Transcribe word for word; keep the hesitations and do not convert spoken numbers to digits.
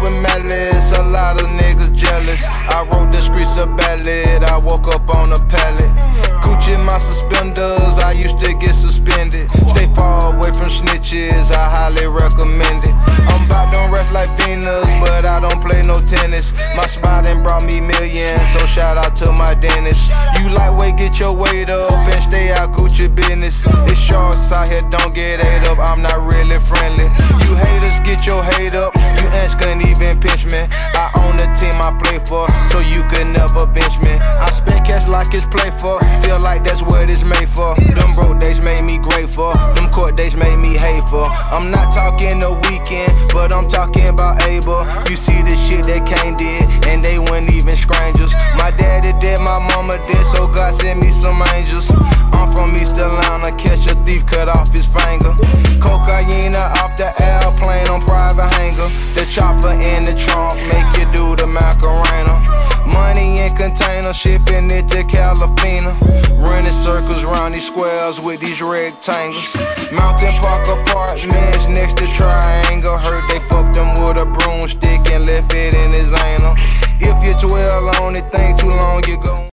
with malice, a lot of niggas jealous. I wrote the streets a ballad, I woke up on a pallet. Gucci my suspenders, I used to get suspended. Stay far away from snitches, I highly recommend it. I'm bout to rest like Venus, but I don't play no tennis. My spot done brought me millions, so shout out to my dentist. You lightweight, get your weight up and stay out Gucci business. It's shorts out here, don't get ate up, I'm not really friendly. You haters, get your hate up, you ants couldn't even pinch me. I own the team I play for, so you could never bench me. I spend cash like it's play for, feel like that's what it's made for. Them broke days made me grateful, them court days made me hateful. I'm not talking the weekend, but I'm talking about Abel. You see the shit that Kane did, and they weren't even strangers. My daddy did, my mama did, so God sent me some angels. I'm from East Atlanta, catch a thief, cut off his finger. Cocaine off the airplane on private hangar. The chopper in the trunk, make you do the Macarena. Money in container, shipping it to Calafina. Running circles round these squares with these rectangles. Mountain Park apartments next to Triangle. Heard they fucked him with a broomstick and left it in his anal. If you dwell on it, think too long, you go.